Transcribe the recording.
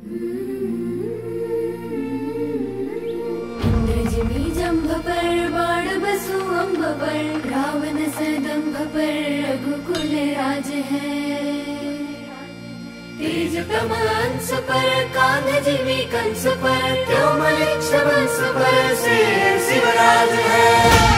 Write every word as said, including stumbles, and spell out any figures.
इंद्रजिमी जंभ पर बाण बसु अम्ब पर, रावण सदंभ पर रघुकुल राज है। तेज प्रमांस पर कांध जिमी कंस पर, त्योमलिक वंश पर शेर शिवराज है।